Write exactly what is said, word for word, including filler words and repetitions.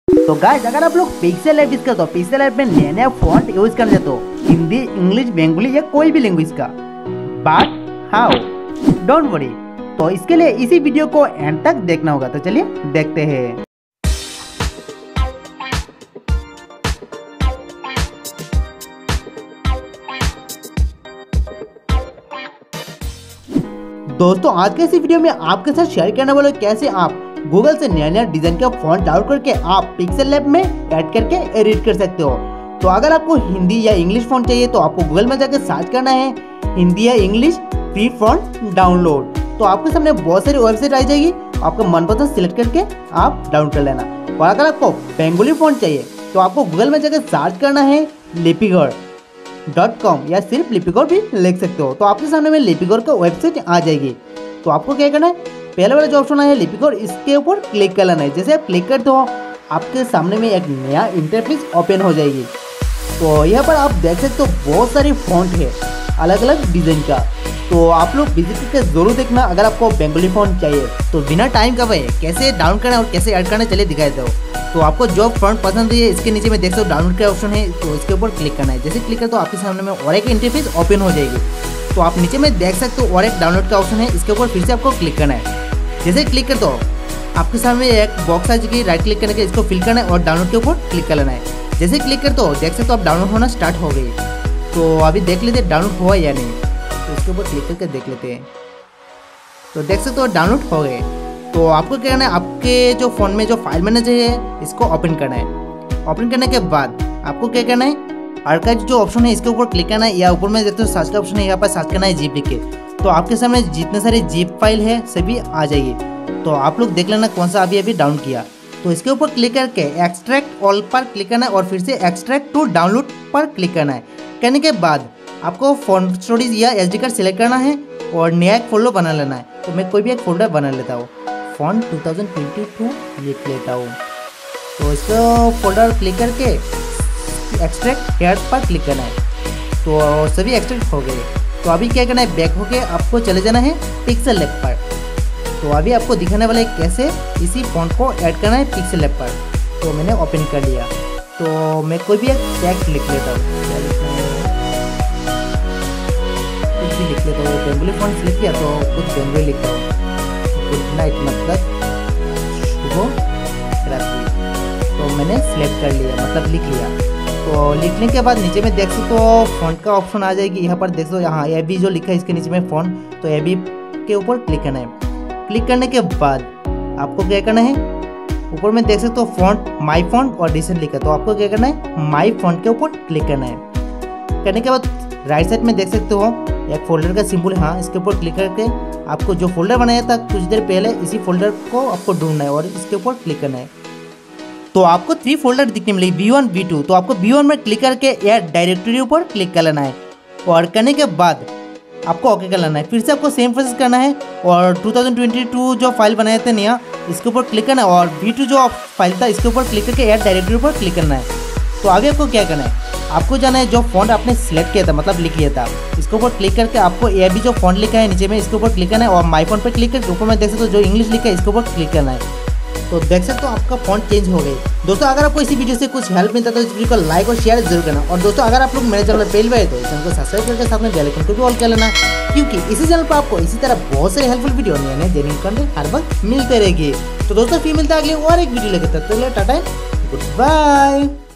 तो गाइस अगर आप लोग पिक्सेल ऐप यूज करते हो, पिक्सेल ऐप में नया नया फॉन्ट यूज करते हो, हिंदी, इंग्लिश, बंगाली या कोई भी लैंग्वेज का, बट हाउ, डोंट वरी। तो इसके लिए इसी वीडियो को एंड तक देखना होगा। तो चलिए देखते हैं। दोस्तों आज के इस वीडियो में आपके साथ शेयर करने वाले कैसे आप गूगल से नया नया डिजाइन का फॉन्ट डाउनलोड करके आप पिक्सेल ऐप में ऐड करके एडिट कर सकते हो। तो अगर आपको हिंदी या इंग्लिश फॉन्ट चाहिए तो आपको गूगल में जाकर सर्च करना है हिंदी या इंग्लिश फ्री फॉन्ट डाउनलोड। तो आपके सामने बहुत सारी वेबसाइट आ जाएगी, आपका मनपसंद सिलेक्ट करके आप डाउनलोड कर लेना। और अगर आपको बंगाली फॉन्ट चाहिए तो आपको गूगल में जाकर सर्च करना है लिपिगर डॉट कॉम या सिर्फ लिपिगर भी लिख सकते हो। तो आपके सामने में लिपिगर का वेबसाइट आ जाएगी। तो आपको क्या करना है, पहले वाला जो ऑप्शन है लिपिगर, इसके ऊपर क्लिक कर लेना है। जैसे आप क्लिक करते हो आपके सामने में एक नया इंटरफेस ओपन हो जाएगी। तो यहाँ पर आप देख सकते हो बहुत सारी फॉन्ट है अलग अलग डिजाइन का। तो आप लोग विजिट करके जरूर देखना अगर आपको बंगाली फॉन्ट चाहिए। तो बिना टाइम का भाई कैसे डाउनलोड करना और कैसे ऐड करना चलिए दिखा देता हूँ। तो आपको जो फॉन्ट पसंद है इसके नीचे में देख सकते हो डाउनलोड का ऑप्शन है, तो इसके ऊपर क्लिक करना है। जैसे क्लिक कर तो आपके सामने में और एक इंटरफेस ओपन हो जाएगी। तो आप नीचे में देख सकते हो और एक डाउनलोड का ऑप्शन है, इसके ऊपर फिर से आपको क्लिक करना है। जैसे क्लिक कर तो आपके सामने एक बॉक्स आ जाएगी, राइट क्लिक करने के इसको फिल करना है और डाउनलोड के ऊपर क्लिक कर लेना है। जैसे क्लिक कर तो देख सकते हो आप डाउनलोड होना स्टार्ट हो गई। तो अभी देख लेते हैं डाउनलोड हुआ या नहीं। तो इसके ऊपर क्लिक करके देख लेते हैं। तो देख सकते हो डाउनलोड हो गए। तो आपको क्या करना है, आपके जो फोन में जो फाइल मैनेजर है इसको ओपन करना है। ओपन करने के बाद आपको क्या करना है, आर्काइव जो ऑप्शन है इसके ऊपर क्लिक करना है, या ऊपर में देखते हो सर्च का ऑप्शन है, यहाँ पर सर्च करना है जीप लिख के। तो आपके सामने जितने सारे जीप फाइल है सभी आ जाएगी। तो आप लोग देख लेना कौन सा अभी अभी डाउनलोड किया। तो इसके ऊपर क्लिक करके एक्सट्रैक्ट ऑल पर क्लिक करना है और फिर से एक्सट्रैक्ट टू डाउनलोड पर क्लिक करना है। करने के बाद आपको फॉन्ट स्टोरेज या एसडी कार्ड सिलेक्ट करना है और नया एक फोल्डर बना लेना है। तो मैं कोई भी एक फोल्डर बना लेता हूँ, font two thousand twenty two लिख लेता हूँ। तो इसको फोल्डर क्लिक करके एक्सट्रैक्ट हेयर पर क्लिक करना है। तो सभी एक्सट्रैक्ट हो गए। तो अभी क्या करना है, बैक होके आपको चले जाना है पिक्सेल ऐप पर। तो अभी आपको दिखाने वाला है कैसे इसी फॉन्ट को ऐड करना है पिक्सेल ऐप पर। तो मैंने ओपन कर लिया। तो मैं कोई भी एक टेक्स्ट लिख लेता हूँ, कुछ भी लिख लेता हूँ। बंगाली फॉन्ट सिलेक्ट किया तो कुछ बंगाली लिखता हूँ, गुड नाइट मतलब शुभ रात्रि। तो मैंने सिलेक्ट कर लिया, मतलब लिख लिया। तो लिखने के बाद नीचे में देख सकते हो फॉन्ट का ऑप्शन आ जाएगी। यहाँ पर देख सकते हो, यहाँ ए बी जो लिखा है इसके नीचे में फॉन्ट, तो ए बी के ऊपर क्लिक करना है। क्लिक करने के बाद आपको क्या करना है, ऊपर में देख सकते हो फॉन्ट माई फॉन्ट और रिसेंट लिखा है। तो आपको क्या करना है, माई फॉन्ट के ऊपर क्लिक करना है। करने के बाद राइट साइड में देख सकते हो एक फोल्डर का सिंबल है, हाँ, इसके ऊपर क्लिक करके आपको जो फोल्डर बनाया था कुछ देर पहले इसी फोल्डर को आपको ढूंढना है और इसके ऊपर क्लिक करना है। तो आपको थ्री फोल्डर दिखने मिलेगी, बी वन बी टू। तो आपको बी वन में क्लिक करके ऐड डायरेक्टरी ऊपर क्लिक कर लेना है और करने के बाद आपको ओके कर लेना है। फिर से आपको सेम प्रोसेस करना है और टू थाउजेंड ट्वेंटी टू जो फाइल बनाए थे नया, इसके ऊपर क्लिक करना है और बी टू जो फाइल था इसके ऊपर क्लिक करके ऐड डायरेक्टरी ऊपर क्लिक करना है। तो आगे आपको क्या करना है, आपको जाना है जो फॉन्ट आपने सिलेक्ट किया था, मतलब लिख लिया था, इसके ऊपर क्लिक करके आपको ए बी जो फॉन्ट लिखा है नीचे में इसके ऊपर क्लिक करना है और माई फॉन्ट पर क्लिक करके ऊपर में देख सकते हो जो इंग्लिश लिखा है इसके ऊपर क्लिक करना है। तो देख सकते हो आपका फॉन्ट चेंज हो गई। दोस्तों अगर आपको इसी वीडियो से कुछ हेल्प मिलता है तो इस वीडियो को लाइक और शेयर जरूर करना। और दोस्तों अगर आप लोग मेरे चैनल पर पहली बार है तो इस चैनल को सब्सक्राइब करके साथ में बेल आइकन को भी ऑल कर लेना, क्योंकि इसी चैनल पर आपको इसी तरह बहुत सारे हेल्पफुल वीडियो नए नए जेन्युइन कंटेंट हर वक्त मिलते रहेगी। तो दोस्तों फिर मिलता है अगले और एक वीडियो लेकर, तब तक के लिए टाटा गुड बाय।